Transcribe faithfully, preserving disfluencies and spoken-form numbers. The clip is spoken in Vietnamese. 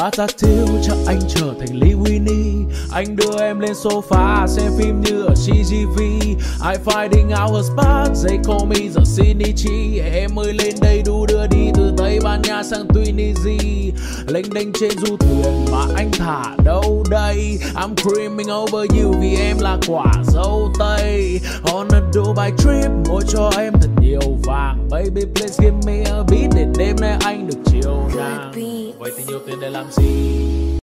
Ratatouille cho anh trở thành Lee Winnie. Anh đưa em lên sofa xem phim như ở xê giê vê. I finding out her spot, they call me the Shinichi. Em ơi lên đây đu đưa đi từ Tây Ban Nha sang Tunisia. Lênh đênh trên du thuyền mà anh thả đâu đây. I'm creaming over you vì em là quả dâu tây. On a Dubai trip mua cho em thật nhiều vàng. Baby please give me a beat để đêm nay anh được chiều nàng. Vậy thì nhiều tiền để làm gì?